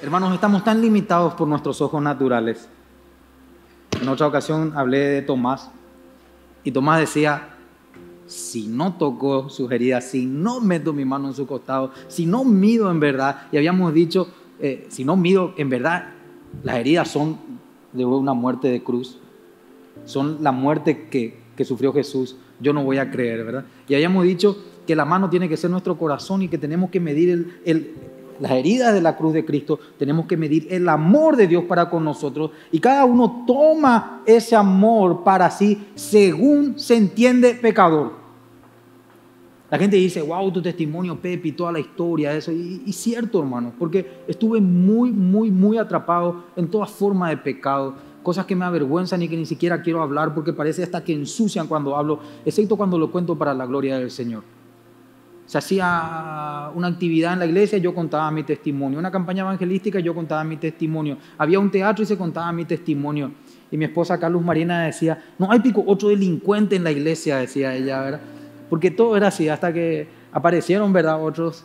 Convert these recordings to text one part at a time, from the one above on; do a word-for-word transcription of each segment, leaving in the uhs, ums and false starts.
Hermanos, estamos tan limitados por nuestros ojos naturales. En otra ocasión hablé de Tomás y Tomás decía, si no toco sus heridas, si no meto mi mano en su costado, si no mido en verdad, y habíamos dicho, eh, si no mido en verdad, las heridas son de una muerte de cruz, son la muerte que, que sufrió Jesús, yo no voy a creer, ¿verdad? Y habíamos dicho que la mano tiene que ser nuestro corazón y que tenemos que medir el, el, las heridas de la cruz de Cristo, tenemos que medir el amor de Dios para con nosotros, y cada uno toma ese amor para sí según se entiende pecador. La gente dice, wow, tu testimonio, Pepe, y toda la historia, eso. Y, y cierto, hermano, porque estuve muy, muy, muy atrapado en toda forma de pecado. Cosas que me avergüenzan y que ni siquiera quiero hablar porque parece hasta que ensucian cuando hablo, excepto cuando lo cuento para la gloria del Señor. Se hacía una actividad en la iglesia y yo contaba mi testimonio. Una campaña evangelística y yo contaba mi testimonio. Había un teatro y se contaba mi testimonio. Y mi esposa Carlos Marina decía, no hay pico otro delincuente en la iglesia, decía ella, ¿verdad? Porque todo era así, hasta que aparecieron, ¿verdad?, otros.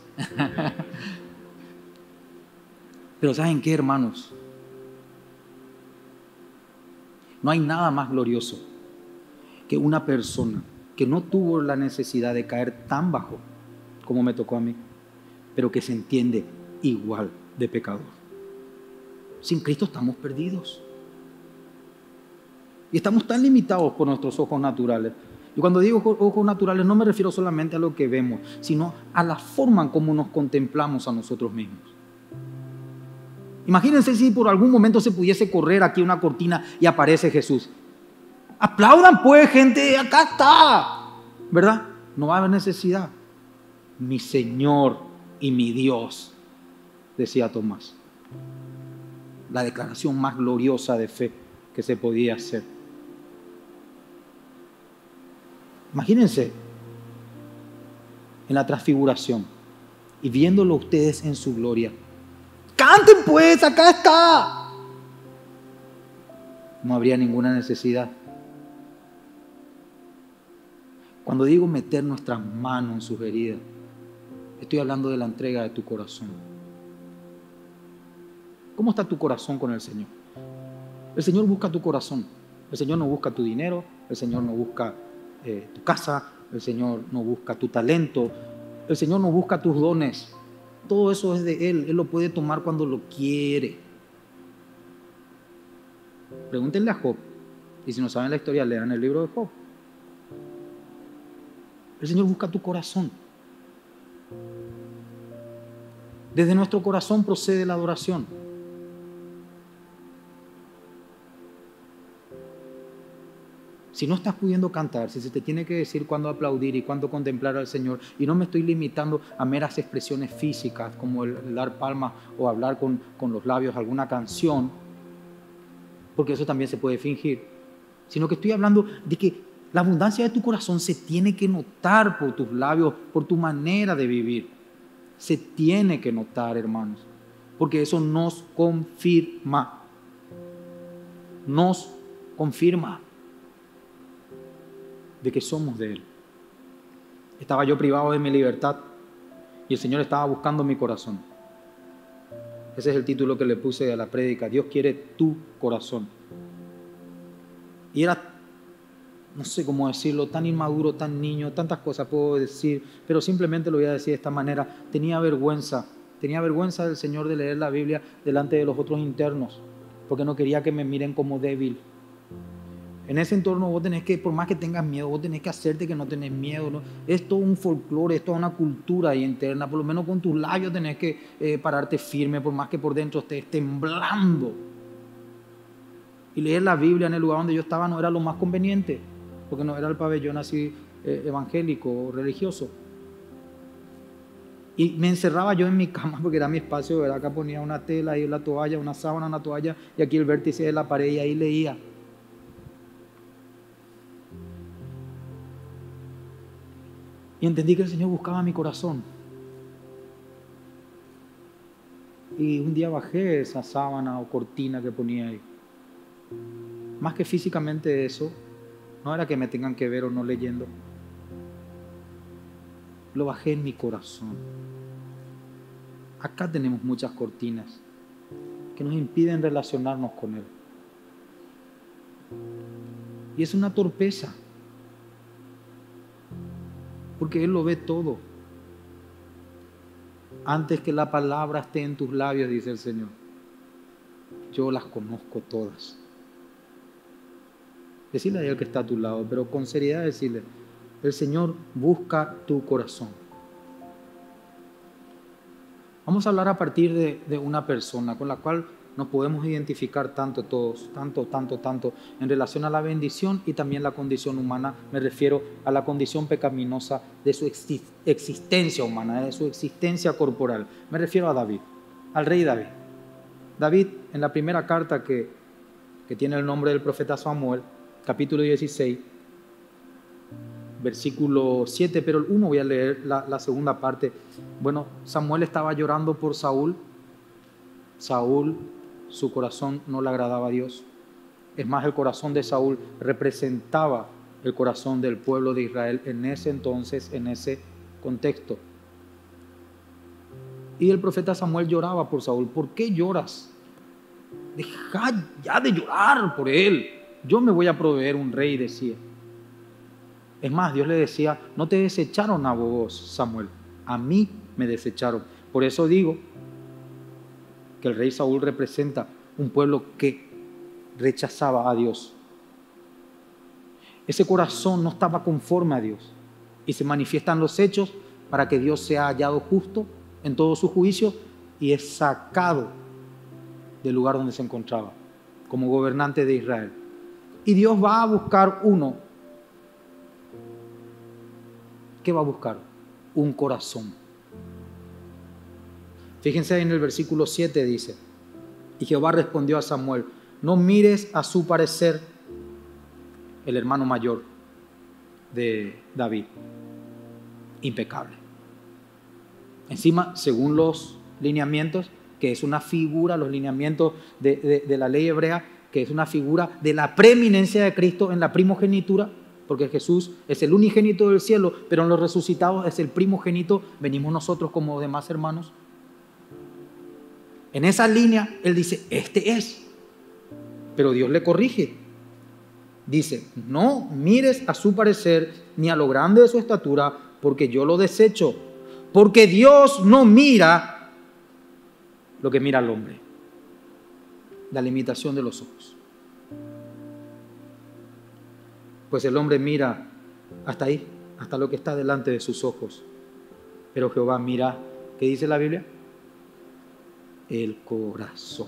Pero ¿saben qué, hermanos? No hay nada más glorioso que una persona que no tuvo la necesidad de caer tan bajo como me tocó a mí, pero que se entiende igual de pecador. Sin Cristo estamos perdidos. Y estamos tan limitados por nuestros ojos naturales. Y cuando digo ojos naturales no me refiero solamente a lo que vemos, sino a la forma en cómo nos contemplamos a nosotros mismos. Imagínense si por algún momento se pudiese correr aquí una cortina y aparece Jesús. Aplaudan pues, gente, acá está, ¿verdad? No va a haber necesidad. Mi Señor y mi Dios, decía Tomás. La declaración más gloriosa de fe que se podía hacer. Imagínense en la transfiguración y viéndolo ustedes en su gloria. ¡Canten pues! ¡Acá está! No habría ninguna necesidad. Cuando digo meter nuestras manos en sus heridas, estoy hablando de la entrega de tu corazón. ¿Cómo está tu corazón con el Señor? El Señor busca tu corazón. El Señor no busca tu dinero. El Señor no busca eh, tu casa. El Señor no busca tu talento. El Señor no busca tus dones. Todo eso es de Él. Él lo puede tomar cuando lo quiere. Pregúntenle a Job. Y si no saben la historia, lean el libro de Job. El Señor busca tu corazón. Desde nuestro corazón procede la adoración. Si no estás pudiendo cantar, si se te tiene que decir cuándo aplaudir y cuándo contemplar al Señor, y no me estoy limitando a meras expresiones físicas como el, el dar palmas o hablar con, con los labios alguna canción, porque eso también se puede fingir, sino que estoy hablando de que la abundancia de tu corazón se tiene que notar por tus labios, por tu manera de vivir. Se tiene que notar, hermanos, porque eso nos confirma. Nos confirma de que somos de Él. Estaba yo privado de mi libertad y el Señor estaba buscando mi corazón. Ese es el título que le puse a la prédica. Dios quiere tu corazón. Y era, no sé cómo decirlo, tan inmaduro, tan niño, tantas cosas puedo decir, pero simplemente lo voy a decir de esta manera. Tenía vergüenza, tenía vergüenza del Señor de leer la Biblia delante de los otros internos, porque no quería que me miren como débil. En ese entorno vos tenés que, por más que tengas miedo, vos tenés que hacerte que no tenés miedo, ¿no? Es todo un folclore, es toda una cultura ahí interna, por lo menos con tus labios tenés que eh, pararte firme, por más que por dentro estés temblando. Y leer la Biblia en el lugar donde yo estaba no era lo más conveniente, porque no era el pabellón así eh, evangélico o religioso. Y me encerraba yo en mi cama porque era mi espacio, ¿verdad? Acá ponía una tela, ahí la toalla, una sábana, una toalla, y aquí el vértice de la pared, y ahí leía. Y entendí que el Señor buscaba mi corazón. Y un día bajé esa sábana o cortina que ponía ahí. Más que físicamente eso, no era que me tengan que ver o no leyendo. Lo bajé en mi corazón. Acá tenemos muchas cortinas. que nos impiden relacionarnos con Él. Y es una torpeza, porque Él lo ve todo. Antes que la palabra esté en tus labios, dice el Señor, yo las conozco todas. Decirle a Él que está a tu lado, pero con seriedad decirle, el Señor busca tu corazón. Vamos a hablar a partir de, de una persona con la cual nos podemos identificar tanto todos, tanto, tanto, tanto, en relación a la bendición y también la condición humana. Me refiero a la condición pecaminosa de su existencia humana, de su existencia corporal. Me refiero a David, al rey David. David, en la primera carta que, que tiene el nombre del profeta Samuel, capítulo dieciséis, versículo siete, pero el uno voy a leer la, la segunda parte. Bueno, Samuel estaba llorando por Saúl. Saúl, su corazón no le agradaba a Dios. Es más, el corazón de Saúl representaba el corazón del pueblo de Israel en ese entonces, en ese contexto. Y el profeta Samuel lloraba por Saúl. ¿Por qué lloras? Deja ya de llorar por él. Yo me voy a proveer un rey, decía. Es más, Dios le decía, no te desecharon a vos, Samuel, a mí me desecharon. Por eso digo que el rey Saúl representa un pueblo que rechazaba a Dios. Ese corazón no estaba conforme a Dios y se manifiestan los hechos para que Dios sea hallado justo en todo su juicio y es sacado del lugar donde se encontraba como gobernante de Israel. Y Dios va a buscar uno. ¿Qué va a buscar? Un corazón. Fíjense en el versículo siete dice, y Jehová respondió a Samuel, no mires a su parecer, el hermano mayor de David, impecable. Encima, según los lineamientos, que es una figura, los lineamientos de, de, de la ley hebrea, que es una figura de la preeminencia de Cristo en la primogenitura, porque Jesús es el unigénito del cielo, pero en los resucitados es el primogénito, venimos nosotros como demás hermanos. En esa línea, Él dice, este es. Pero Dios le corrige. Dice, no mires a su parecer ni a lo grande de su estatura, porque yo lo desecho. Porque Dios no mira lo que mira el hombre. La limitación de los ojos. Pues el hombre mira hasta ahí, hasta lo que está delante de sus ojos. Pero Jehová mira, ¿qué dice la Biblia? El corazón.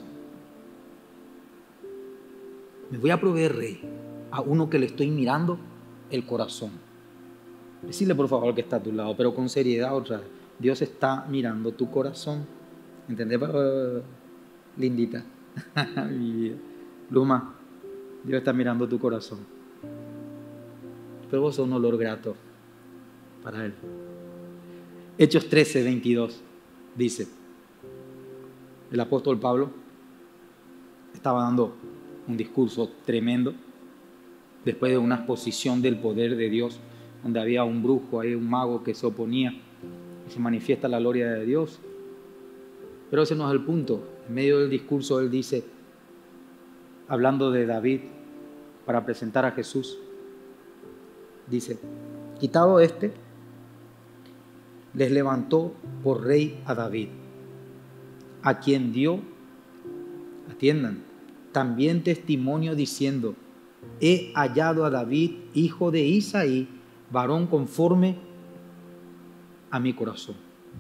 Me voy a proveer rey a uno que le estoy mirando el corazón. Decirle por favor que está a tu lado, pero con seriedad otra vez. Dios está mirando tu corazón. ¿Entendés? Uh, lindita. Mi vida. Luma, Dios está mirando tu corazón. Pero vos sos un olor grato para Él. Hechos trece, veintidós dice, el apóstol Pablo estaba dando un discurso tremendo después de una exposición del poder de Dios, donde había un brujo, ahí un mago que se oponía y se manifiesta la gloria de Dios. Pero ese no es el punto. En medio del discurso él dice, hablando de David para presentar a Jesús, dice, quitado este, les levantó por rey a David, a quien dio, atiendan, también testimonio diciendo, he hallado a David, hijo de Isaí, varón conforme a mi corazón.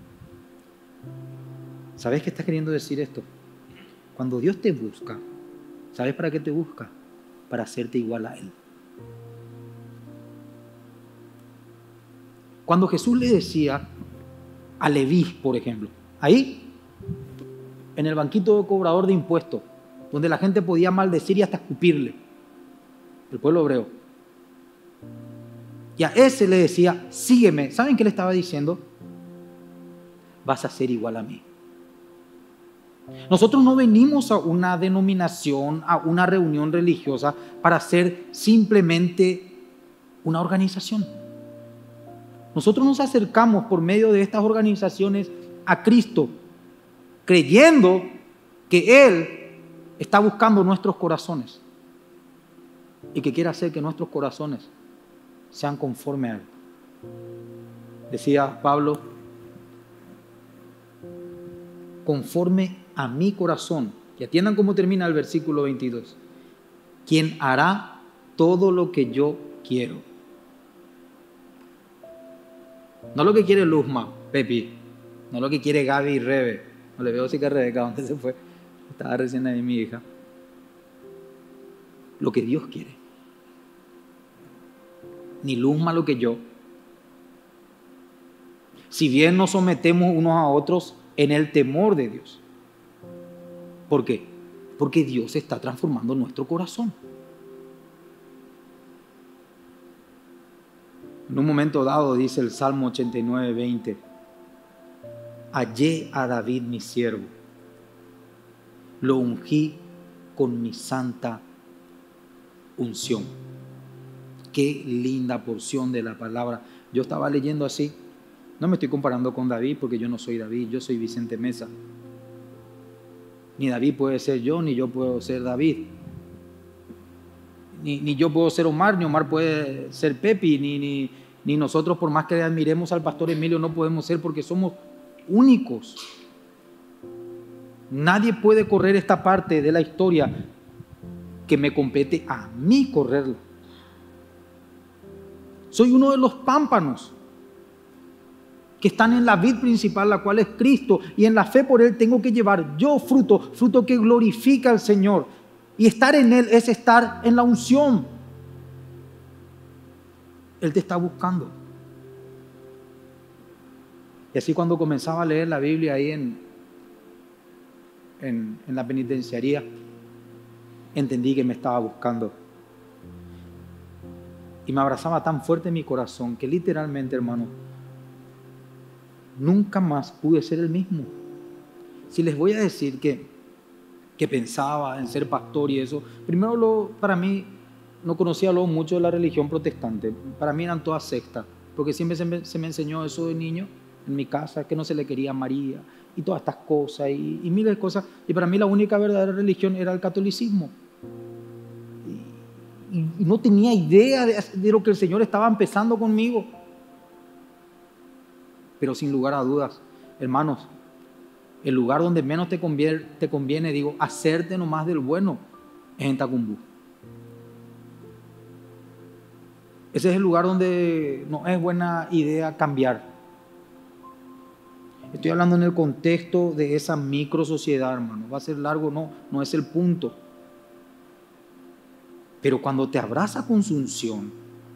¿Sabes qué está queriendo decir esto? Cuando Dios te busca, ¿sabes para qué te busca? Para hacerte igual a Él. Cuando Jesús le decía a Leví, por ejemplo, ahí, en el banquito de cobrador de impuestos, donde la gente podía maldecir y hasta escupirle, el pueblo hebreo, y a ese le decía, sígueme. ¿Saben qué le estaba diciendo? Vas a ser igual a mí. Nosotros no venimos a una denominación, a una reunión religiosa para ser simplemente una organización. Nosotros nos acercamos por medio de estas organizaciones a Cristo, creyendo que Él está buscando nuestros corazones y que quiere hacer que nuestros corazones sean conforme a Él. Decía Pablo, conforme a mi corazón. Y atiendan cómo termina el versículo veintidós. Quien hará todo lo que yo quiero. No lo que quiere Luzma, Pepi. No lo que quiere Gaby y Rebe. No le veo si que Rebeca, ¿dónde se fue? Estaba recién ahí mi hija. Lo que Dios quiere. Ni Luzma lo que yo. Si bien nos sometemos unos a otros en el temor de Dios. ¿Por qué? Porque Dios está transformando nuestro corazón. En un momento dado, dice el Salmo ochenta y nueve, veinte, hallé a David mi siervo, lo ungí con mi santa unción. Qué linda porción de la palabra. Yo estaba leyendo así, no me estoy comparando con David porque yo no soy David, yo soy Vicente Mesa. Ni David puede ser yo, ni yo puedo ser David. Ni, ni yo puedo ser Omar, ni Omar puede ser Pepi, ni, ni, ni nosotros, por más que admiremos al pastor Emilio, no podemos ser porque somos únicos. Nadie puede correr esta parte de la historia que me compete a mí correrla. Soy uno de los pámpanos que están en la vid principal, la cual es Cristo, y en la fe por Él tengo que llevar yo fruto, fruto que glorifica al Señor. Y estar en Él es estar en la unción. Él te está buscando. Y así cuando comenzaba a leer la Biblia ahí en, en, en la penitenciaría, entendí que me estaba buscando. Y me abrazaba tan fuerte en mi corazón que literalmente, hermano, nunca más pude ser el mismo. Si les voy a decir que, que pensaba en ser pastor y eso, primero lo, para mí no conocía lo mucho de la religión protestante. Para mí eran todas sectas, porque siempre se me, se me enseñó eso de niño en mi casa, que no se le quería a María y todas estas cosas y, y miles de cosas. Y para mí la única verdadera religión era el catolicismo. Y, y, y no tenía idea de, de lo que el Señor estaba empezando conmigo. Pero sin lugar a dudas, hermanos, el lugar donde menos te conviene, te conviene, digo, hacerte nomás del bueno, es en Tacumbú. Ese es el lugar donde no es buena idea cambiar. Estoy hablando en el contexto de esa micro sociedad, hermano. Va a ser largo, no, no es el punto. Pero cuando te abraza con su unción,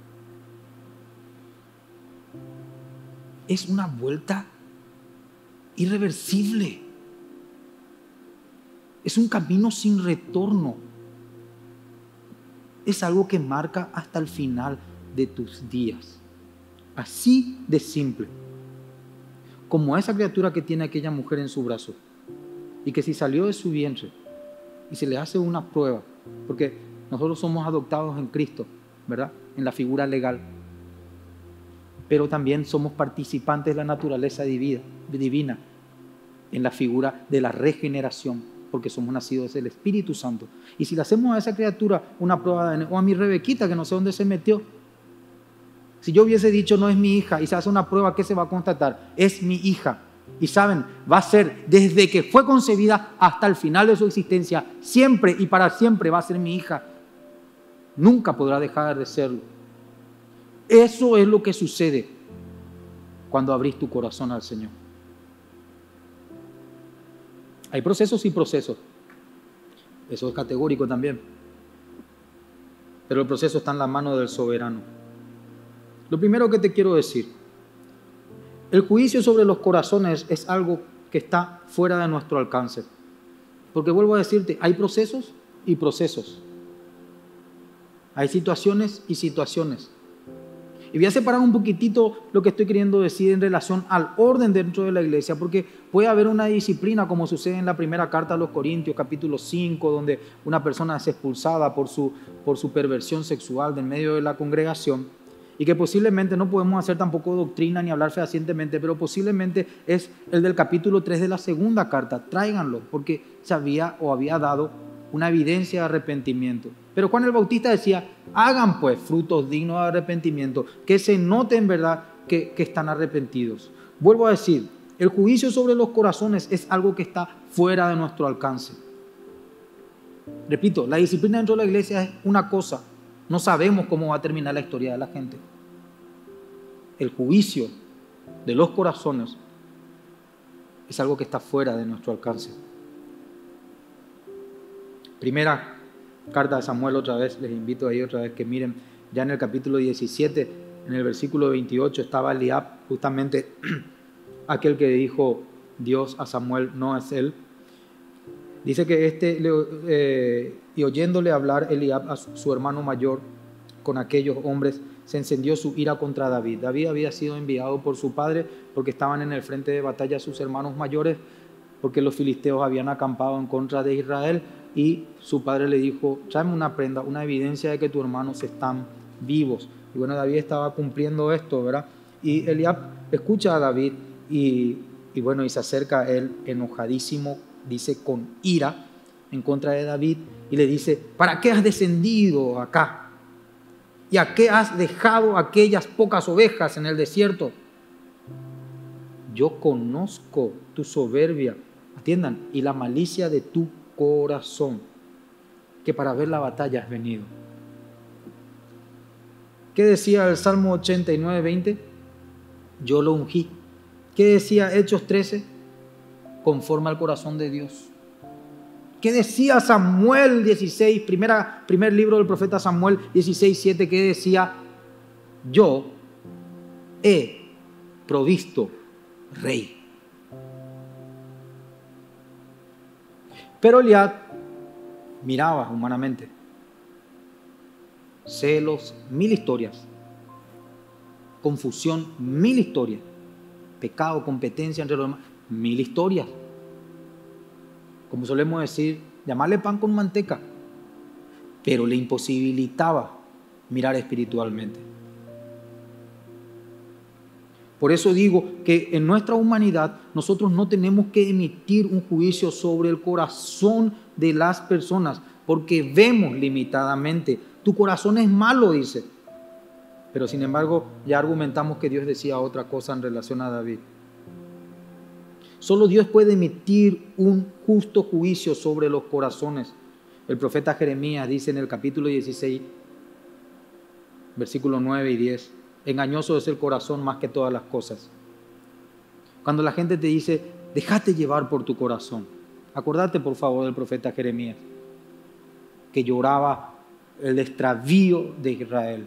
es una vuelta irreversible. Es un camino sin retorno. Es algo que marca hasta el final de tus días. Así de simple. Como esa criatura que tiene aquella mujer en su brazo y que si salió de su vientre y se le hace una prueba, porque nosotros somos adoptados en Cristo, ¿verdad? En la figura legal. Pero también somos participantes de la naturaleza divina, divina en la figura de la regeneración, porque somos nacidos del Espíritu Santo. Y si le hacemos a esa criatura una prueba de, o a mi Rebequita, que no sé dónde se metió, si yo hubiese dicho no es mi hija y se hace una prueba, ¿qué se va a constatar? Es mi hija. Y saben, va a ser desde que fue concebida hasta el final de su existencia, siempre y para siempre va a ser mi hija. Nunca podrá dejar de serlo. Eso es lo que sucede cuando abrís tu corazón al Señor. Hay procesos y procesos. Eso es categórico también. Pero el proceso está en la mano del soberano. Lo primero que te quiero decir, el juicio sobre los corazones es algo que está fuera de nuestro alcance. Porque vuelvo a decirte, hay procesos y procesos. Hay situaciones y situaciones. Y voy a separar un poquitito lo que estoy queriendo decir en relación al orden dentro de la iglesia, porque puede haber una disciplina como sucede en la primera carta a los Corintios, capítulo cinco, donde una persona es expulsada por su, por su perversión sexual del medio de la congregación, y que posiblemente no podemos hacer tampoco doctrina ni hablar fehacientemente, pero posiblemente es el del capítulo tres de la segunda carta. Tráiganlo, porque se había o había dado una evidencia de arrepentimiento. Pero Juan el Bautista decía, hagan pues frutos dignos de arrepentimiento, que se note en verdad que, que están arrepentidos. Vuelvo a decir, el juicio sobre los corazones es algo que está fuera de nuestro alcance. Repito, la disciplina dentro de la iglesia es una cosa. No sabemos cómo va a terminar la historia de la gente. El juicio de los corazones es algo que está fuera de nuestro alcance. Primera carta de Samuel, otra vez, les invito ahí otra vez que miren, ya en el capítulo diecisiete, en el versículo veintiocho, estaba Eliab, justamente aquel que dijo Dios a Samuel, no es él. Dice que este, eh, y oyéndole hablar Eliab a su, su hermano mayor con aquellos hombres, se encendió su ira contra David. David había sido enviado por su padre porque estaban en el frente de batalla sus hermanos mayores, porque los filisteos habían acampado en contra de Israel, y su padre le dijo, tráeme una prenda, una evidencia de que tus hermanos están vivos. Y bueno, David estaba cumpliendo esto, ¿verdad? Y Eliab escucha a David y, y bueno, y se acerca a él enojadísimo, dice con ira, en contra de David, y le dice, ¿para qué has descendido acá? ¿Y a qué has dejado aquellas pocas ovejas en el desierto? Yo conozco tu soberbia, atiendan, y la malicia de tu corazón, que para ver la batalla has venido. ¿Qué decía el Salmo ochenta y nueve, veinte? Yo lo ungí. ¿Qué decía Hechos trece? Conforme al corazón de Dios. ¿Qué decía Samuel dieciséis, primera, primer libro del profeta Samuel dieciséis, siete? ¿Qué decía? Yo he provisto rey. Pero Eliab miraba humanamente. Celos, mil historias. Confusión, mil historias. Pecado, competencia entre los demás, mil historias. Como solemos decir, llamarle pan con manteca. Pero le imposibilitaba mirar espiritualmente. Por eso digo que en nuestra humanidad nosotros no tenemos que emitir un juicio sobre el corazón de las personas, porque vemos limitadamente. Tu corazón es malo, dice. Pero sin embargo, ya argumentamos que Dios decía otra cosa en relación a David. Solo Dios puede emitir un justo juicio sobre los corazones. El profeta Jeremías dice en el capítulo dieciséis, versículos nueve y diez, engañoso es el corazón más que todas las cosas. Cuando la gente te dice, déjate llevar por tu corazón. Acordate por favor del profeta Jeremías, que lloraba el extravío de Israel.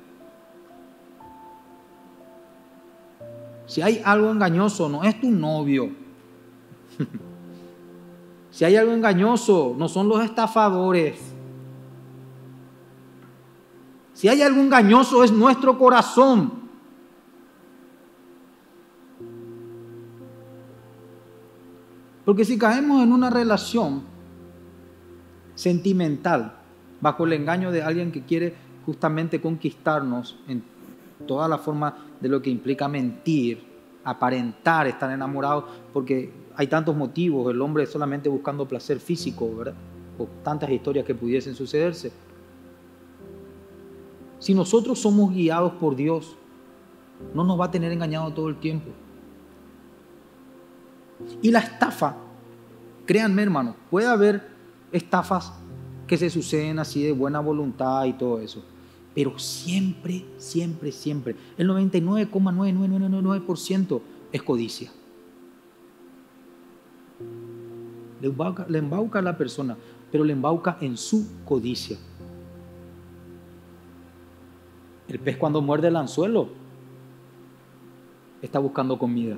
Si hay algo engañoso, no es tu novio. Si hay algo engañoso, no son los estafadores. Si hay algo engañoso, es nuestro corazón. Porque si caemos en una relación sentimental bajo el engaño de alguien que quiere justamente conquistarnos en toda la forma de lo que implica mentir, aparentar estar enamorado, porque hay tantos motivos, el hombre solamente buscando placer físico, ¿verdad? O tantas historias que pudiesen sucederse. Si nosotros somos guiados por Dios, no nos va a tener engañado todo el tiempo. Y la estafa, créanme hermanos, puede haber estafas que se suceden así de buena voluntad y todo eso, pero siempre, siempre, siempre, el noventa y nueve coma nueve nueve nueve nueve por ciento es codicia. Le embauca, le embauca a la persona, pero le embauca en su codicia. El pez cuando muerde el anzuelo está buscando comida.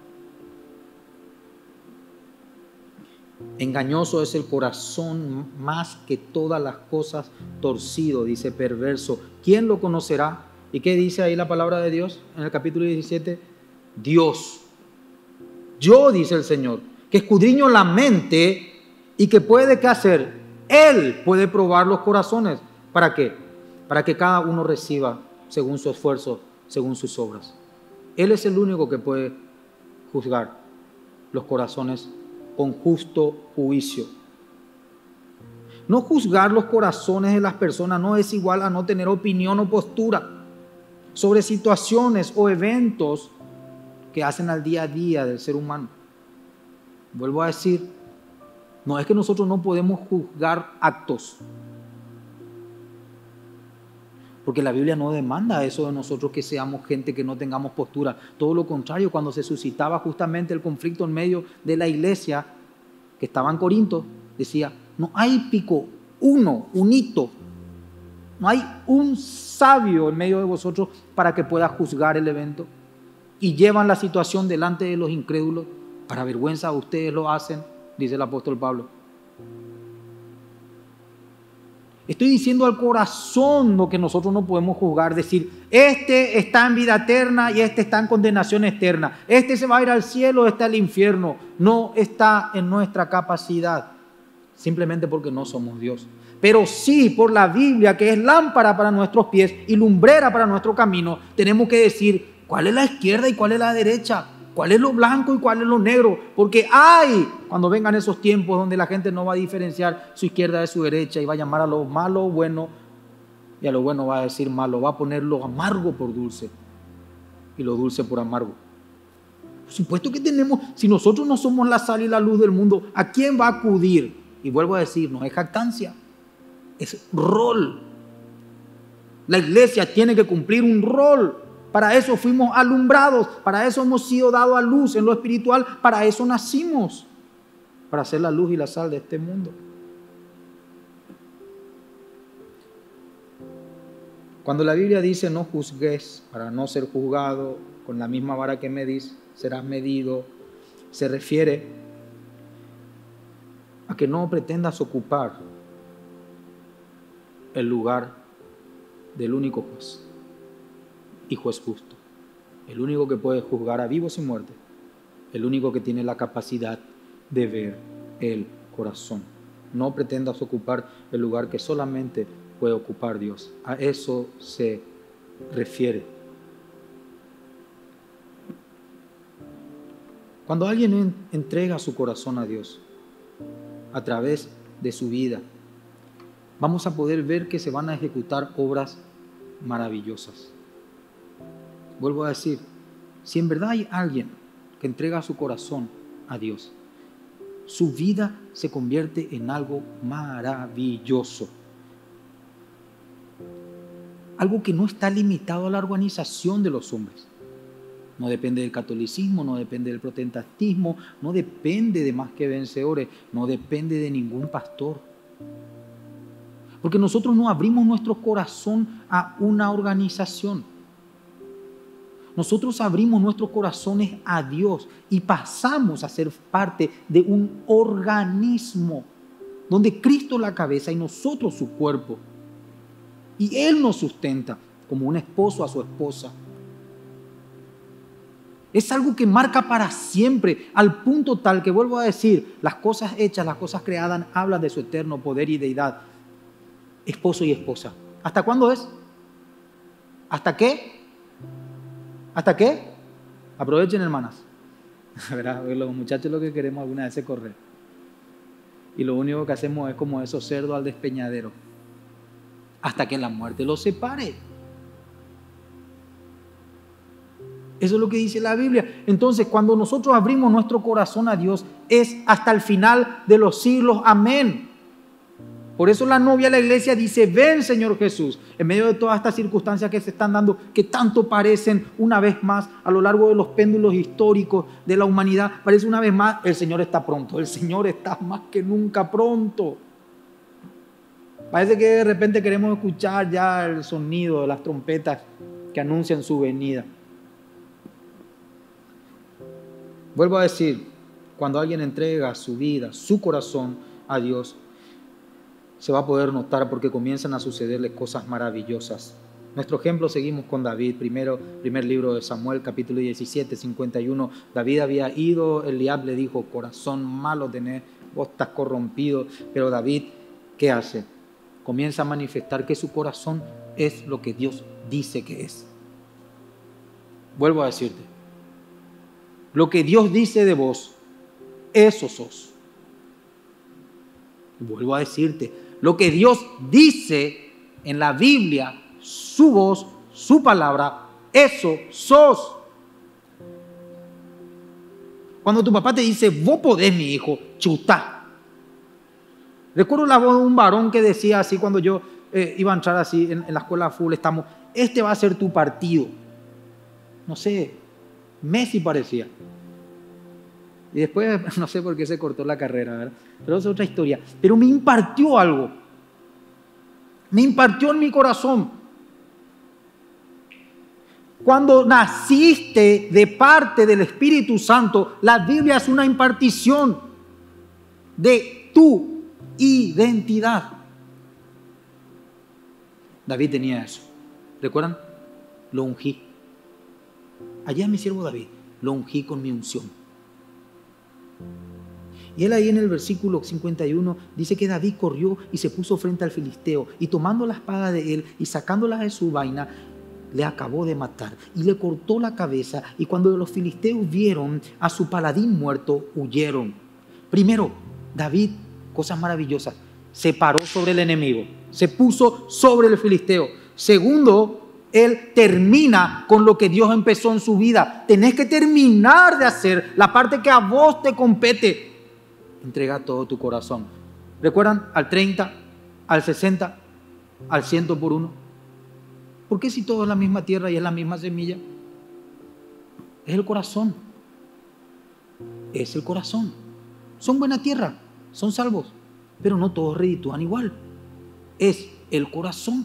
Engañoso es el corazón más que todas las cosas, torcido, dice perverso. ¿Quién lo conocerá? ¿Y qué dice ahí la palabra de Dios en el capítulo diecisiete? Dios. Yo, dice el Señor, que escudriño la mente y que puede qué hacer. Él puede probar los corazones. ¿Para qué? Para que cada uno reciba según su esfuerzo, según sus obras. Él es el único que puede juzgar los corazones con justo juicio. No juzgar los corazones de las personas no es igual a no tener opinión o postura sobre situaciones o eventos que hacen al día a día del ser humano. Vuelvo a decir, no es que nosotros no podemos juzgar actos, porque la Biblia no demanda eso de nosotros, que seamos gente que no tengamos postura. Todo lo contrario, cuando se suscitaba justamente el conflicto en medio de la iglesia que estaba en Corinto, decía, no hay pico uno, un hito, no hay un sabio en medio de vosotros para que pueda juzgar el evento. Y llevan la situación delante de los incrédulos. Para vergüenza ustedes lo hacen, dice el apóstol Pablo. Estoy diciendo al corazón lo que nosotros no podemos juzgar, decir, este está en vida eterna y este está en condenación eterna. Este se va a ir al cielo, este al infierno. No está en nuestra capacidad, simplemente porque no somos Dios. Pero sí, por la Biblia, que es lámpara para nuestros pies y lumbrera para nuestro camino, tenemos que decir cuál es la izquierda y cuál es la derecha, cuál es lo blanco y cuál es lo negro, porque hay, cuando vengan esos tiempos donde la gente no va a diferenciar su izquierda de su derecha y va a llamar a lo malo bueno y a lo bueno va a decir malo, va a poner lo amargo por dulce y lo dulce por amargo. Por supuesto que tenemos, si nosotros no somos la sal y la luz del mundo, ¿a quién va a acudir? Y vuelvo a decir, no es jactancia, es rol. La iglesia tiene que cumplir un rol. Para eso fuimos alumbrados, para eso hemos sido dados a luz en lo espiritual, para eso nacimos, para ser la luz y la sal de este mundo. Cuando la Biblia dice no juzgues para no ser juzgado, con la misma vara que medís serás medido, se refiere a que no pretendas ocupar el lugar del único juez y juez justo, el único que puede juzgar a vivos y muertos, el único que tiene la capacidad de ver el corazón. No pretendas ocupar el lugar que solamente puede ocupar Dios. A eso se refiere. Cuando alguien entrega su corazón a Dios a través de su vida, vamos a poder ver que se van a ejecutar obras maravillosas. Vuelvo a decir, si en verdad hay alguien que entrega su corazón a Dios, su vida se convierte en algo maravilloso. Algo que no está limitado a la organización de los hombres. No depende del catolicismo, no depende del protestantismo, no depende de más que vencedores, no depende de ningún pastor. Porque nosotros no abrimos nuestro corazón a una organización. Nosotros abrimos nuestros corazones a Dios y pasamos a ser parte de un organismo donde Cristo es la cabeza y nosotros su cuerpo. Y Él nos sustenta como un esposo a su esposa. Es algo que marca para siempre, al punto tal que, vuelvo a decir, las cosas hechas, las cosas creadas hablan de su eterno poder y deidad. Esposo y esposa. ¿Hasta cuándo es? ¿Hasta qué? ¿Hasta qué? Aprovechen, hermanas. Los muchachos lo que queremos alguna vez es correr. Y lo único que hacemos es como esos cerdos al despeñadero. Hasta que la muerte los separe. Eso es lo que dice la Biblia. Entonces, cuando nosotros abrimos nuestro corazón a Dios, es hasta el final de los siglos. Amén. Por eso la novia de la iglesia dice, ven Señor Jesús, en medio de todas estas circunstancias que se están dando, que tanto parecen una vez más a lo largo de los péndulos históricos de la humanidad, parece una vez más, el Señor está pronto, el Señor está más que nunca pronto. Parece que de repente queremos escuchar ya el sonido de las trompetas que anuncian su venida. Vuelvo a decir, cuando alguien entrega su vida, su corazón a Dios, se va a poder notar porque comienzan a sucederle cosas maravillosas. Nuestro ejemplo seguimos con David, primero, primer libro de Samuel, capítulo diecisiete, cincuenta y uno. David había ido, Eliab le dijo, corazón malo tenés, vos estás corrompido. Pero David, ¿qué hace? Comienza a manifestar que su corazón es lo que Dios dice que es. Vuelvo a decirte, lo que Dios dice de vos, eso sos. Vuelvo a decirte, lo que Dios dice en la Biblia, su voz, su palabra, eso sos. Cuando tu papá te dice, vos podés, mi hijo, chutá. Recuerdo la voz de un varón que decía así cuando yo eh, iba a entrar así en, en la escuela full, estamos, este va a ser tu partido. No sé, Messi parecía. Y después, no sé por qué se cortó la carrera, ¿verdad? Pero es otra historia. Pero me impartió algo. Me impartió en mi corazón. Cuando naciste de parte del Espíritu Santo, la Biblia es una impartición de tu identidad. David tenía eso. ¿Recuerdan? Lo ungí. Allá mi siervo David, lo ungí con mi unción. Y él ahí en el versículo cincuenta y uno dice que David corrió y se puso frente al filisteo y tomando la espada de él y sacándola de su vaina, le acabó de matar y le cortó la cabeza. Y cuando los filisteos vieron a su paladín muerto, huyeron. Primero, David, cosas maravillosas, se paró sobre el enemigo, se puso sobre el filisteo. Segundo, él termina con lo que Dios empezó en su vida. Tenés que terminar de hacer la parte que a vos te compete. Entrega todo tu corazón. ¿Recuerdan? Al treinta, al sesenta, al cien por uno. ¿Por qué si todo es la misma tierra y es la misma semilla? Es el corazón. Es el corazón. Son buena tierra, son salvos, pero no todos reditúan igual. Es el corazón.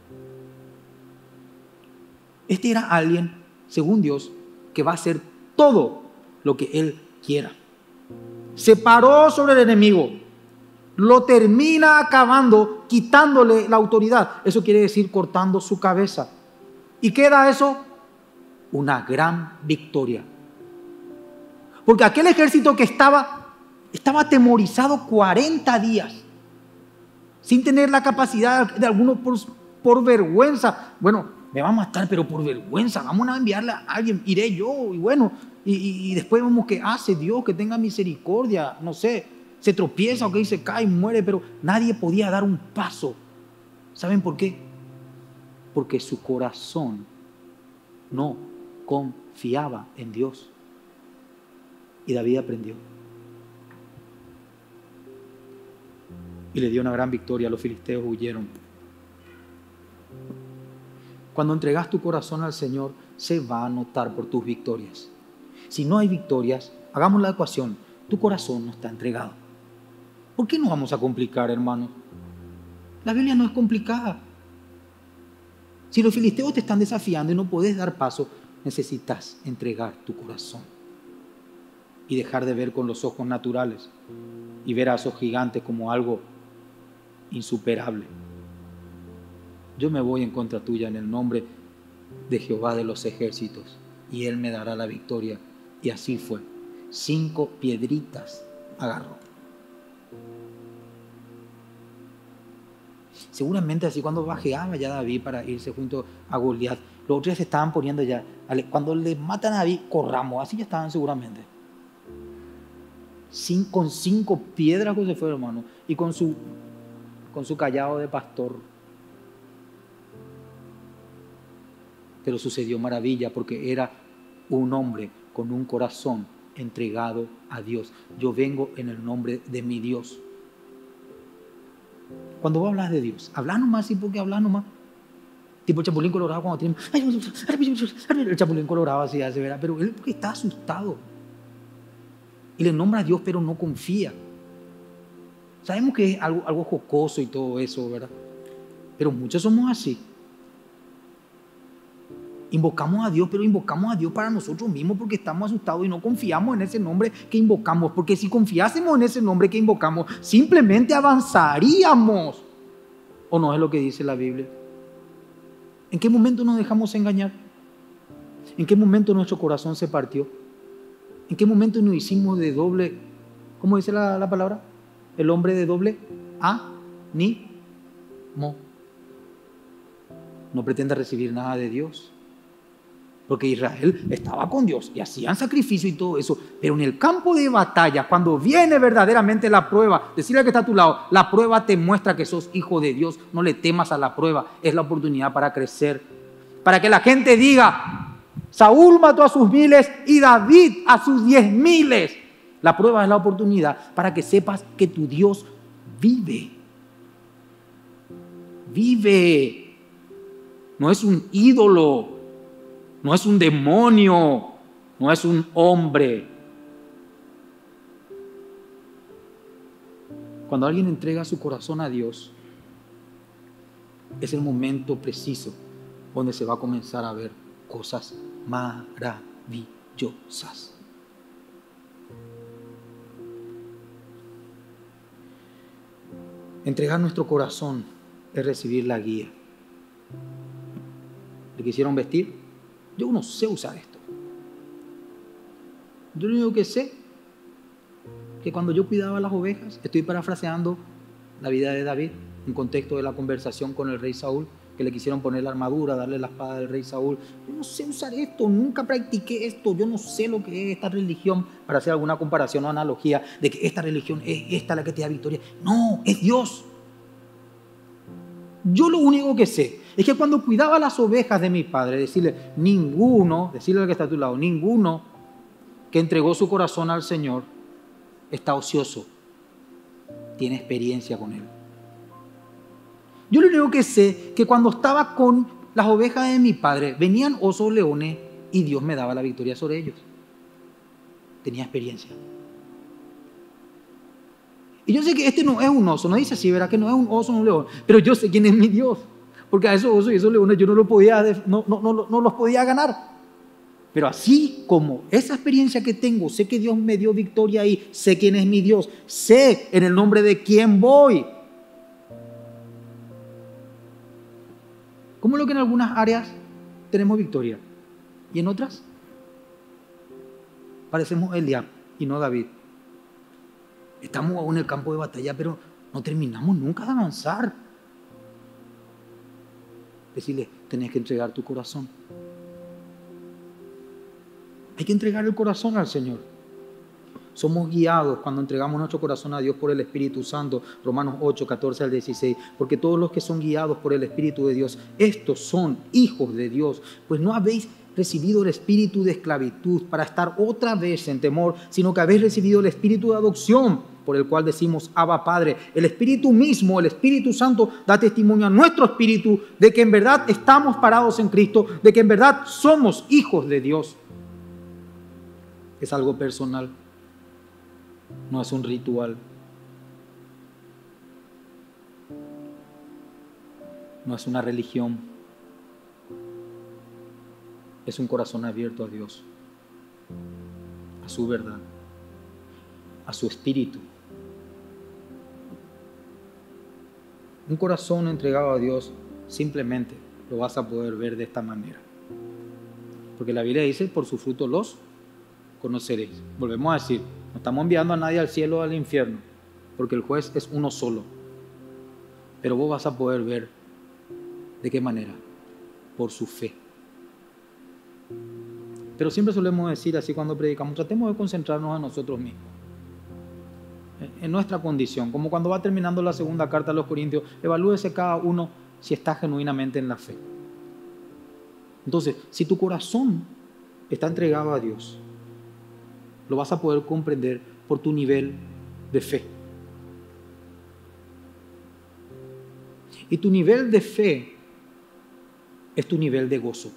Este era alguien, según Dios, que va a hacer todo lo que Él quiera. Se paró sobre el enemigo, lo termina acabando, quitándole la autoridad. Eso quiere decir cortando su cabeza. ¿Y qué da eso? Una gran victoria. Porque aquel ejército que estaba, estaba atemorizado cuarenta días, sin tener la capacidad de algunos por, por vergüenza. Bueno, me va a matar, pero por vergüenza, vamos a enviarle a alguien, iré yo, y bueno, y, y, y después vemos que hace Dios, que tenga misericordia, no sé, se tropieza o que se cae y muere, pero nadie podía dar un paso. ¿Saben por qué? Porque su corazón no confiaba en Dios. Y David aprendió. Y le dio una gran victoria, los filisteos huyeron. Cuando entregas tu corazón al Señor, se va a notar por tus victorias. Si no hay victorias, hagamos la ecuación. Tu corazón no está entregado. ¿Por qué nos vamos a complicar, hermanos? La Biblia no es complicada. Si los filisteos te están desafiando y no podés dar paso, necesitas entregar tu corazón y dejar de ver con los ojos naturales y ver a esos gigantes como algo insuperable. Yo me voy en contra tuya en el nombre de Jehová de los ejércitos y Él me dará la victoria. Y así fue. Cinco piedritas agarró. Seguramente así cuando bajeaba ya David para irse junto a Goliat, los otros se estaban poniendo ya, cuando le matan a David, corramos, así ya estaban seguramente. Sin, con cinco piedras que se fue, hermano, y con su, con su callado de pastor. Pero sucedió maravilla porque era un hombre con un corazón entregado a Dios. Yo vengo en el nombre de mi Dios. Cuando vos hablas de Dios, habla nomás, ¿sí? Porque hablas nomás. Tipo el Chapulín Colorado cuando tiene... El Chapulín Colorado así hace, ¿verdad? Pero él porque está asustado. Y le nombra a Dios, pero no confía. Sabemos que es algo, algo jocoso y todo eso, ¿verdad? Pero muchos somos así. Invocamos a Dios, pero invocamos a Dios para nosotros mismos porque estamos asustados y no confiamos en ese nombre que invocamos. Porque si confiásemos en ese nombre que invocamos, simplemente avanzaríamos. ¿O no es lo que dice la Biblia? ¿En qué momento nos dejamos engañar? ¿En qué momento nuestro corazón se partió? ¿En qué momento nos hicimos de doble, cómo dice la, la palabra? El hombre de doble ánimo. No pretenda recibir nada de Dios. Porque Israel estaba con Dios y hacían sacrificio y todo eso. Pero en el campo de batalla, cuando viene verdaderamente la prueba, decirle al que está a tu lado, la prueba te muestra que sos hijo de Dios. No le temas a la prueba, es la oportunidad para crecer. Para que la gente diga, Saúl mató a sus miles y David a sus diez miles. La prueba es la oportunidad para que sepas que tu Dios vive. Vive. No es un ídolo. No es un demonio, no es un hombre. Cuando alguien entrega su corazón a Dios, es el momento preciso donde se va a comenzar a ver cosas maravillosas. Entregar nuestro corazón es recibir la guía. ¿Le quisieron vestir? Yo no sé usar esto. Yo lo único que sé que cuando yo cuidaba las ovejas, estoy parafraseando la vida de David, en contexto de la conversación con el rey Saúl, que le quisieron poner la armadura, darle la espada del rey Saúl. Yo no sé usar esto, nunca practiqué esto, yo no sé lo que es esta religión, para hacer alguna comparación o analogía de que esta religión es esta la que te da victoria. No, es Dios. Yo lo único que sé es que cuando cuidaba las ovejas de mi padre, decirle, ninguno, decirle al que está a tu lado, ninguno que entregó su corazón al Señor está ocioso, tiene experiencia con Él. Yo lo único que sé es que cuando estaba con las ovejas de mi padre, venían osos, leones y Dios me daba la victoria sobre ellos. Tenía experiencia. Y yo sé que este no es un oso, no dice así, verá que no es un oso, un león, pero yo sé quién es mi Dios, porque a esos osos y esos leones yo no, lo podía, no, no, no, no los podía ganar. Pero así como esa experiencia que tengo, sé que Dios me dio victoria ahí, sé quién es mi Dios, sé en el nombre de quién voy. ¿Cómo es lo que en algunas áreas tenemos victoria y en otras parecemos Eliab y no David? Estamos aún en el campo de batalla, pero no terminamos nunca de avanzar. Decirle, tenés que entregar tu corazón. Hay que entregar el corazón al Señor. Somos guiados cuando entregamos nuestro corazón a Dios por el Espíritu Santo. Romanos ocho, catorce al dieciséis. Porque todos los que son guiados por el Espíritu de Dios, estos son hijos de Dios. Pues no habéis recibido el espíritu de esclavitud para estar otra vez en temor, sino que habéis recibido el espíritu de adopción, por el cual decimos, Abba Padre. El Espíritu mismo, el Espíritu Santo, da testimonio a nuestro espíritu de que en verdad estamos parados en Cristo, de que en verdad somos hijos de Dios. Es algo personal, no es un ritual, no es una religión, es un corazón abierto a Dios, a su verdad, a su espíritu. Un corazón entregado a Dios simplemente lo vas a poder ver de esta manera, porque la Biblia dice, por su fruto los conoceréis. Volvemos a decir, no estamos enviando a nadie al cielo o al infierno, porque el juez es uno solo. Pero vos vas a poder ver de qué manera, por su fe. Pero siempre solemos decir así cuando predicamos, tratemos de concentrarnos en nosotros mismos, en nuestra condición, como cuando va terminando la segunda carta a los Corintios, evalúese cada uno si está genuinamente en la fe. Entonces, si tu corazón está entregado a Dios, lo vas a poder comprender por tu nivel de fe. Y tu nivel de fe es tu nivel de gozo.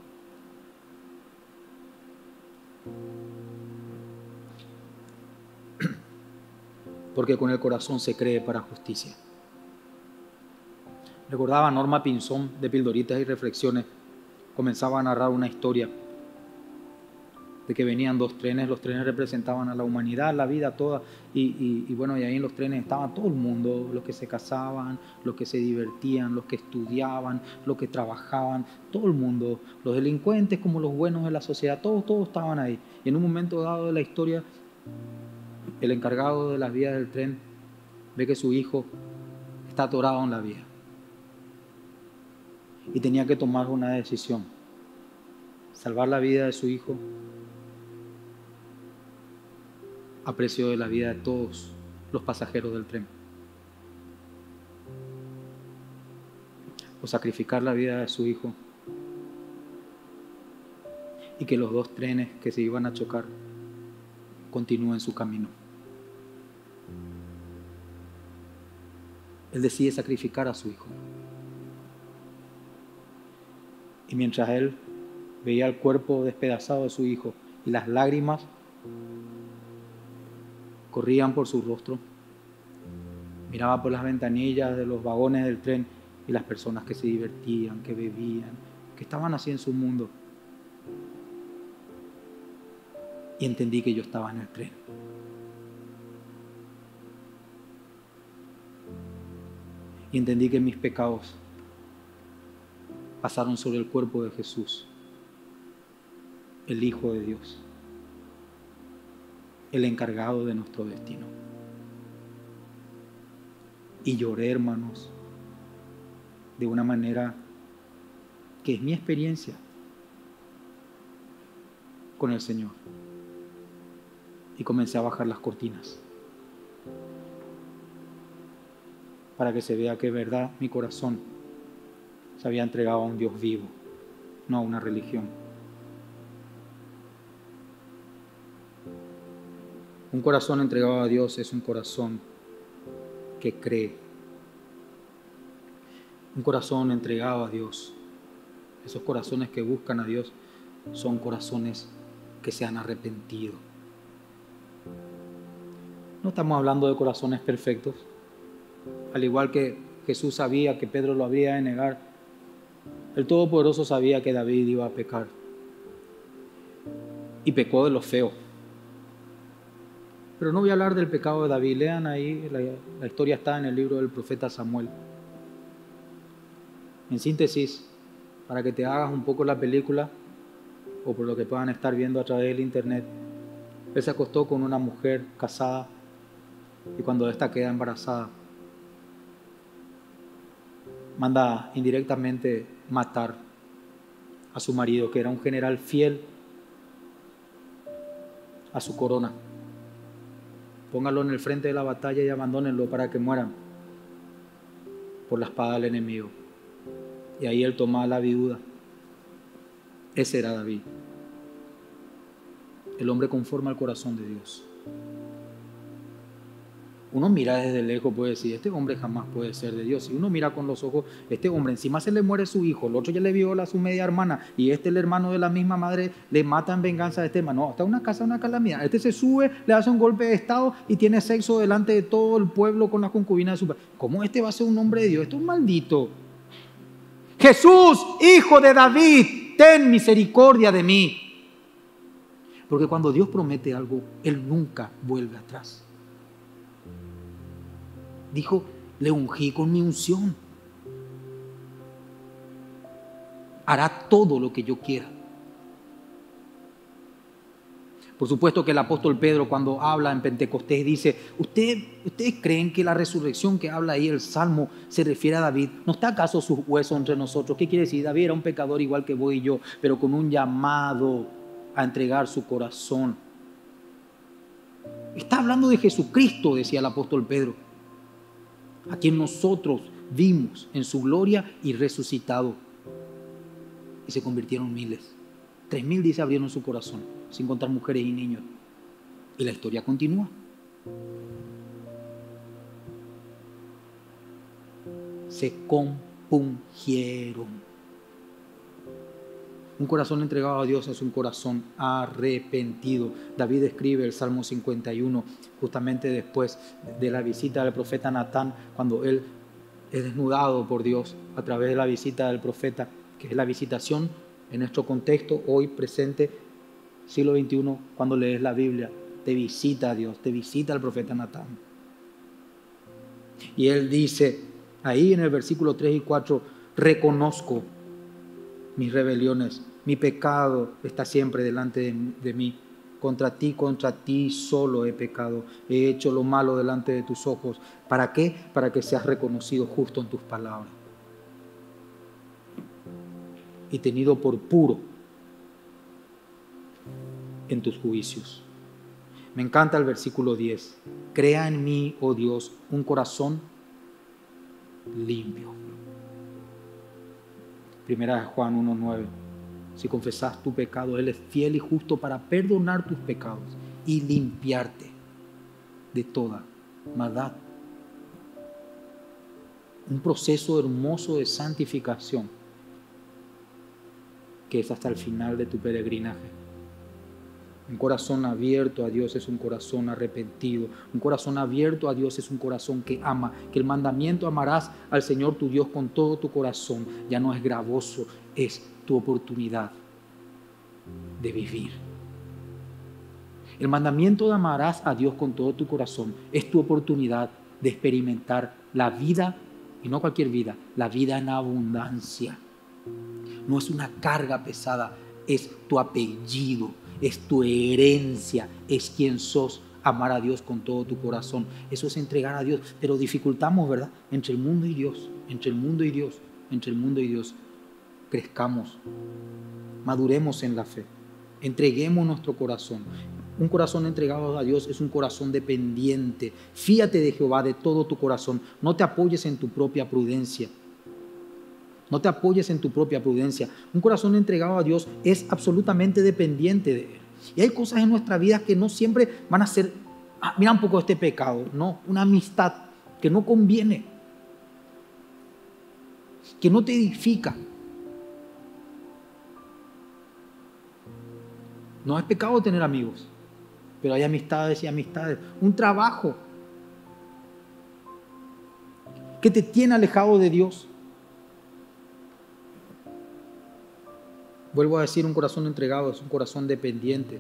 Porque con el corazón se cree para justicia. Recordaba a Norma Pinzón de Pildoritas y Reflexiones, comenzaba a narrar una historia de que venían dos trenes, los trenes representaban a la humanidad, la vida toda, y, y, y bueno, y ahí en los trenes estaba todo el mundo, los que se casaban, los que se divertían, los que estudiaban, los que trabajaban, todo el mundo, los delincuentes como los buenos de la sociedad, todos, todos estaban ahí. Y en un momento dado de la historia, el encargado de las vías del tren ve que su hijo está atorado en la vía y tenía que tomar una decisión, salvar la vida de su hijo a precio de la vida de todos los pasajeros del tren. O sacrificar la vida de su hijo y que los dos trenes que se iban a chocar continúen su camino. Él decide sacrificar a su hijo. Y mientras él veía el cuerpo despedazado de su hijo y las lágrimas corrían por su rostro, miraba por las ventanillas de los vagones del tren y las personas que se divertían, que bebían, que estaban así en su mundo. Y entendí que yo estaba en el tren. Y entendí que mis pecados pasaron sobre el cuerpo de Jesús, el Hijo de Dios, el encargado de nuestro destino. Y lloré, hermanos, de una manera que es mi experiencia con el Señor. Y comencé a bajar las cortinas para que se vea que de verdad mi corazón se había entregado a un Dios vivo, no a una religión. Un corazón entregado a Dios es un corazón que cree. Un corazón entregado a Dios, esos corazones que buscan a Dios, son corazones que se han arrepentido. No estamos hablando de corazones perfectos. Al igual que Jesús sabía que Pedro lo había de negar, el Todopoderoso sabía que David iba a pecar. Y pecó de lo feo. Pero no voy a hablar del pecado de David. Lean ahí, la, la historia está en el libro del profeta Samuel. En síntesis, para que te hagas un poco la película, o por lo que puedan estar viendo a través del internet, él se acostó con una mujer casada y cuando ésta queda embarazada, manda indirectamente matar a su marido, que era un general fiel a su corona. Póngalo en el frente de la batalla y abandónenlo para que mueran por la espada del enemigo. Y ahí él toma la viuda. Ese era David, el hombre conforme al corazón de Dios. Uno mira desde lejos, puede decir, este hombre jamás puede ser de Dios. Si uno mira con los ojos, este hombre encima se le muere su hijo, el otro ya le viola a su media hermana, y este, el hermano de la misma madre, le mata en venganza a este hermano. No, está una casa, una calamidad. Este se sube, le hace un golpe de estado y tiene sexo delante de todo el pueblo con la concubina de su padre. ¿Cómo este va a ser un hombre de Dios? Esto es un maldito. Jesús, hijo de David, ten misericordia de mí. Porque cuando Dios promete algo, Él nunca vuelve atrás. Dijo, le ungí con mi unción. Hará todo lo que yo quiera. Por supuesto que el apóstol Pedro, cuando habla en Pentecostés, dice, ¿Usted, ¿ustedes creen que la resurrección que habla ahí el Salmo se refiere a David? ¿No está acaso sus huesos entre nosotros? ¿Qué quiere decir? David era un pecador igual que vos y yo, pero con un llamado a entregar su corazón. Está hablando de Jesucristo, decía el apóstol Pedro, a quien nosotros vimos en su gloria y resucitado. Y se convirtieron miles. Tres mil, dice, abrieron su corazón, sin contar mujeres y niños. Y la historia continúa. Se compungieron. Un corazón entregado a Dios es un corazón arrepentido. David escribe el Salmo cincuenta y uno, justamente después de la visita del profeta Natán, cuando él es desnudado por Dios a través de la visita del profeta, que es la visitación en nuestro contexto hoy presente, siglo veintiuno, cuando lees la Biblia, te visita Dios, te visita el profeta Natán. Y él dice, ahí en el versículo tres y cuatro, reconozco mis rebeliones, mi pecado está siempre delante de, de mí. Contra ti, contra ti solo he pecado. He hecho lo malo delante de tus ojos. ¿Para qué? Para que seas reconocido justo en tus palabras. Y tenido por puro en tus juicios. Me encanta el versículo diez. Crea en mí, oh Dios, un corazón limpio. Primera de Juan uno nueve. Si confesas tu pecado, Él es fiel y justo para perdonar tus pecados y limpiarte de toda maldad. Un proceso hermoso de santificación que es hasta el final de tu peregrinaje. Un corazón abierto a Dios es un corazón arrepentido. Un corazón abierto a Dios es un corazón que ama. Que el mandamiento amarás al Señor tu Dios con todo tu corazón ya no es gravoso, es tu oportunidad de vivir. El mandamiento de amarás a Dios con todo tu corazón es tu oportunidad de experimentar la vida, y no cualquier vida, la vida en abundancia. No es una carga pesada, es tu apellido, es tu herencia, es quien sos. Amar a Dios con todo tu corazón, eso es entregar a Dios. Pero dificultamos, ¿verdad? Entre el mundo y Dios, entre el mundo y Dios, entre el mundo y Dios. Crezcamos, maduremos en la fe, entreguemos nuestro corazón. Un corazón entregado a Dios es un corazón dependiente. Fíate de Jehová de todo tu corazón. No te apoyes en tu propia prudencia. No te apoyes en tu propia prudencia. Un corazón entregado a Dios es absolutamente dependiente de Él. Y hay cosas en nuestra vida que no siempre van a ser, ah, mira un poco este pecado, no, una amistad que no conviene, que no te edifica. No es pecado tener amigos, pero hay amistades y amistades. Un trabajo que te tiene alejado de Dios. Vuelvo a decir, un corazón entregado es un corazón dependiente,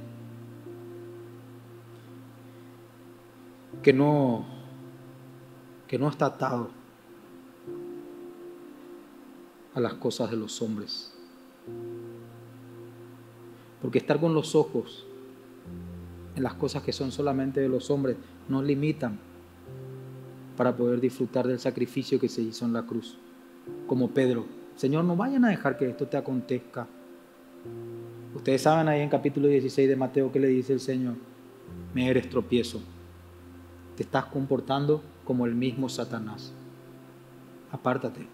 que no, que no está atado a las cosas de los hombres. Porque estar con los ojos en las cosas que son solamente de los hombres nos limitan para poder disfrutar del sacrificio que se hizo en la cruz. Como Pedro, Señor, no vayan a dejar que esto te acontezca. Ustedes saben ahí en capítulo dieciséis de Mateo que le dice el Señor: me eres tropiezo, te estás comportando como el mismo Satanás, apártate.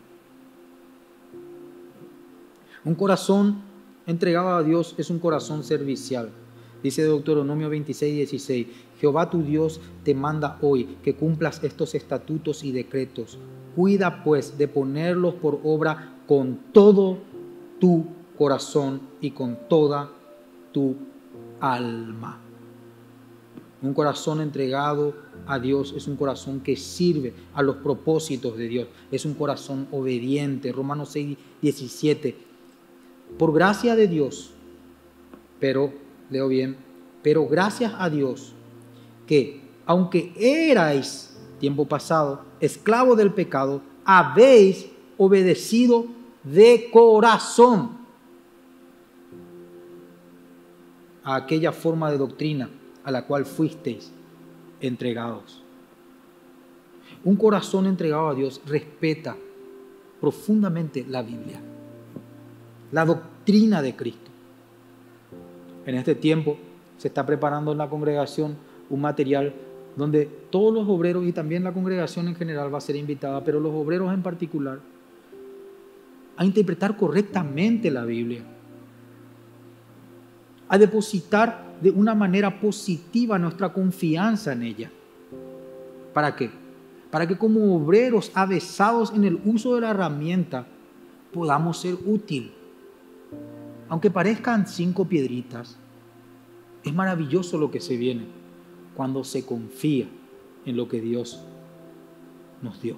Un corazón entregado a Dios es un corazón servicial. Dice Deuteronomio veintiséis, dieciséis, Jehová tu Dios te manda hoy que cumplas estos estatutos y decretos. Cuida pues de ponerlos por obra con todo tu corazón y con toda tu alma. Un corazón entregado a Dios es un corazón que sirve a los propósitos de Dios. Es un corazón obediente. Romanos seis, diecisiete. Por gracia de Dios, pero, leo bien, pero gracias a Dios que, aunque erais, tiempo pasado, esclavos del pecado, habéis obedecido de corazón a aquella forma de doctrina a la cual fuisteis entregados. Un corazón entregado a Dios respeta profundamente la Biblia, la doctrina de Cristo. En este tiempo se está preparando en la congregación un material donde todos los obreros y también la congregación en general va a ser invitada, pero los obreros en particular, a interpretar correctamente la Biblia, a depositar de una manera positiva nuestra confianza en ella. ¿Para qué? Para que como obreros avesados en el uso de la herramienta podamos ser útiles. Aunque parezcan cinco piedritas, es maravilloso lo que se viene cuando se confía en lo que Dios nos dio.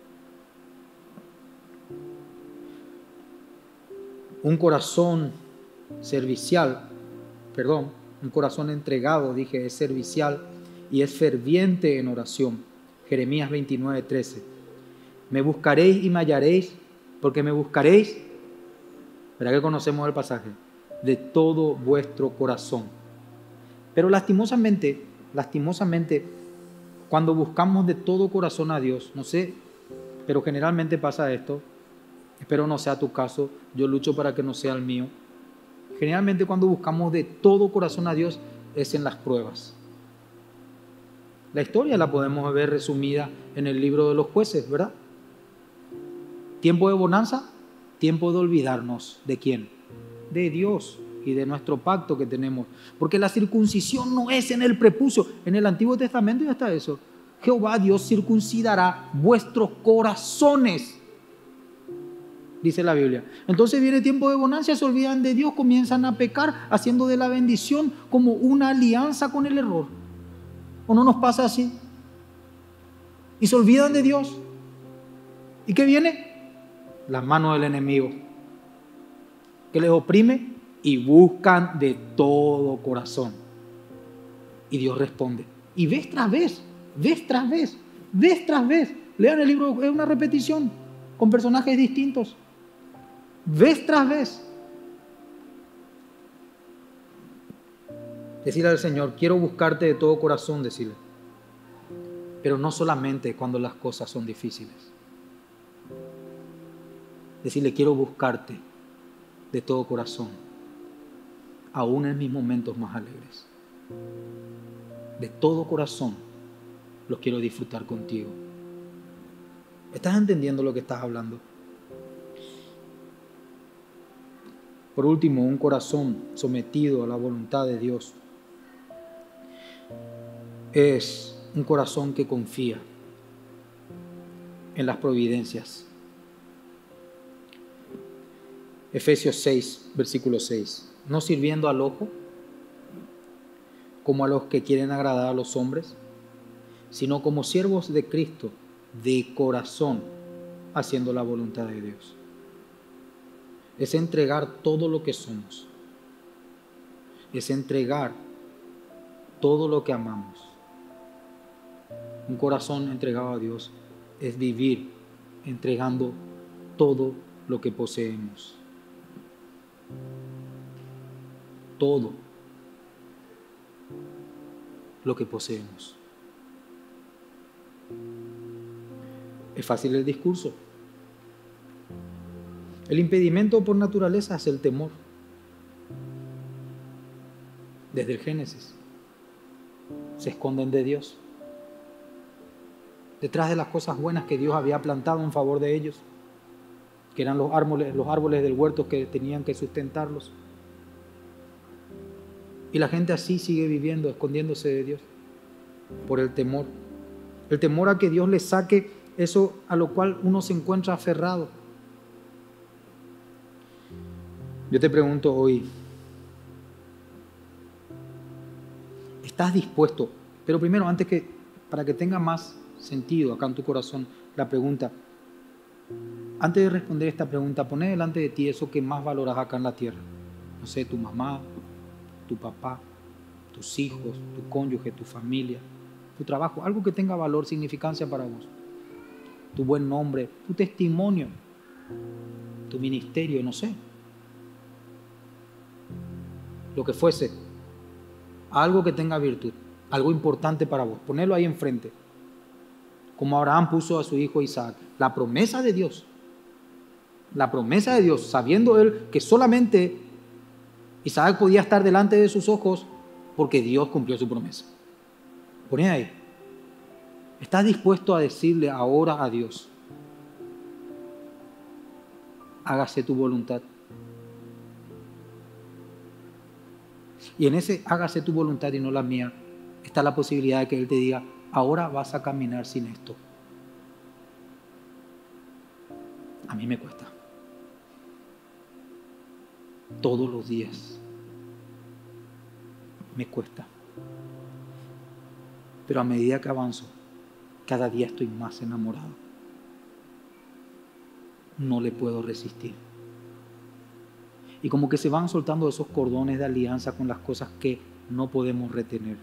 Un corazón servicial, perdón, un corazón entregado, dije, es servicial y es ferviente en oración. Jeremías veintinueve, trece. Me buscaréis y me hallaréis, porque me buscaréis, ¿verdad que conocemos el pasaje? De todo vuestro corazón. Pero lastimosamente, lastimosamente, cuando buscamos de todo corazón a Dios, no sé, pero generalmente pasa esto, espero no sea tu caso, yo lucho para que no sea el mío. Generalmente cuando buscamos de todo corazón a Dios es en las pruebas. La historia la podemos ver resumida en el libro de los jueces, ¿verdad? Tiempo de bonanza, tiempo de olvidarnos. ¿De quién? De Dios y de nuestro pacto que tenemos. Porque la circuncisión no es en el prepucio. En el Antiguo Testamento ya está eso. Jehová Dios circuncidará vuestros corazones, dice la Biblia. Entonces viene tiempo de bonanza, se olvidan de Dios, comienzan a pecar, haciendo de la bendición como una alianza con el error. ¿O no nos pasa así? Y se olvidan de Dios. ¿Y qué viene? La mano del enemigo, que les oprime y buscan de todo corazón. Y Dios responde. Y vez tras vez, vez tras vez, vez tras vez. Lean el libro, es una repetición, con personajes distintos. Vez tras vez. Decirle al Señor, quiero buscarte de todo corazón, decirle. Pero no solamente cuando las cosas son difíciles. Decirle, quiero buscarte de todo corazón, aún en mis momentos más alegres. De todo corazón los quiero disfrutar contigo. ¿Estás entendiendo lo que estás hablando? Por último, un corazón sometido a la voluntad de Dios es un corazón que confía en las providencias. Efesios seis, versículo seis. No sirviendo al ojo como a los que quieren agradar a los hombres, sino como siervos de Cristo, de corazón, haciendo la voluntad de Dios. Es entregar todo lo que somos. Es entregar todo lo que amamos. Un corazón entregado a Dios es vivir entregando todo lo que poseemos. Todo lo que poseemos. Es fácil el discurso. El impedimento por naturaleza es el temor. Desde el Génesis se esconden de Dios, detrás de las cosas buenas que Dios había plantado en favor de ellos, que eran los árboles, los árboles del huerto que tenían que sustentarlos. Y la gente así sigue viviendo, escondiéndose de Dios, por el temor. El temor a que Dios le saque eso a lo cual uno se encuentra aferrado. Yo te pregunto hoy, ¿estás dispuesto? Pero primero, antes que, para que tenga más sentido acá en tu corazón, la pregunta, antes de responder esta pregunta, poné delante de ti eso que más valoras acá en la tierra. No sé, tu mamá, tu papá, tus hijos, tu cónyuge, tu familia, tu trabajo, algo que tenga valor, significancia para vos. Tu buen nombre, tu testimonio, tu ministerio, no sé. Lo que fuese, algo que tenga virtud, algo importante para vos, ponelo ahí enfrente. Como Abraham puso a su hijo Isaac, la promesa de Dios, la promesa de Dios, sabiendo él que solamente Isaac podía estar delante de sus ojos porque Dios cumplió su promesa. Poné ahí. ¿Estás dispuesto a decirle ahora a Dios, hágase tu voluntad? Y en ese hágase tu voluntad y no la mía, está la posibilidad de que Él te diga, ahora vas a caminar sin esto. A mí me cuesta. Todos los días. Me cuesta. Pero a medida que avanzo, cada día estoy más enamorado. No le puedo resistir. Y como que se van soltando esos cordones de alianza con las cosas que no podemos retener.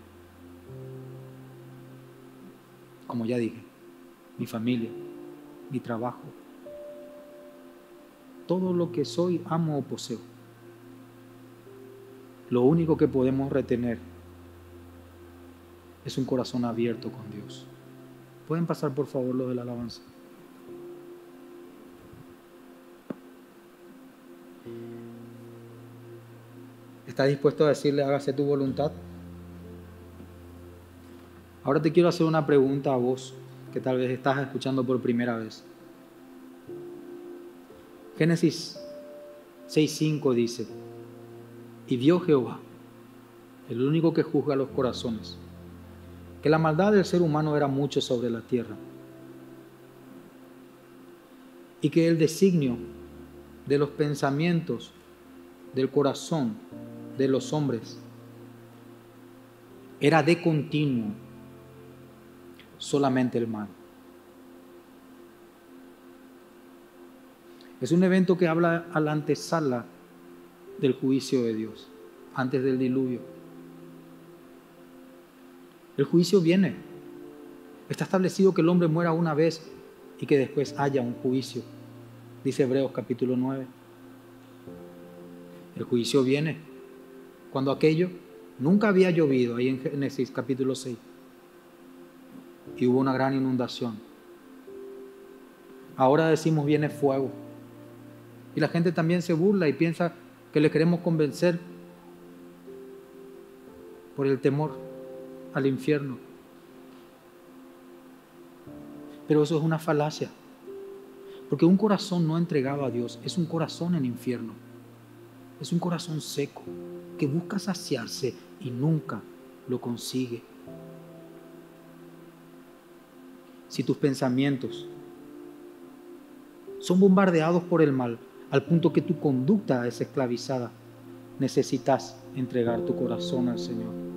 Como ya dije, mi familia, mi trabajo, todo lo que soy, amo o poseo. Lo único que podemos retener es un corazón abierto con Dios. ¿Pueden pasar por favor los de la alabanza? ¿Estás dispuesto a decirle, hágase tu voluntad? Ahora te quiero hacer una pregunta a vos, que tal vez estás escuchando por primera vez. Génesis seis cinco dice, y vio Jehová, el único que juzga los corazones, que la maldad del ser humano era mucho sobre la tierra, y que el designio de los pensamientos del corazón de los hombres era de continuo solamente el mal. Es un evento que habla a la antesala del juicio de Dios, antes del diluvio. El juicio viene. Está establecido que el hombre muera una vez y que después haya un juicio, dice Hebreos capítulo nueve. El juicio viene cuando aquello nunca había llovido, ahí en Génesis capítulo seis, y hubo una gran inundación. Ahora decimos viene fuego. Y la gente también se burla y piensa que le queremos convencer por el temor al infierno. Pero eso es una falacia. Porque un corazón no entregado a Dios es un corazón en infierno. Es un corazón seco que busca saciarse y nunca lo consigue. Si tus pensamientos son bombardeados por el mal, al punto que tu conducta es esclavizada, necesitas entregar tu corazón al Señor.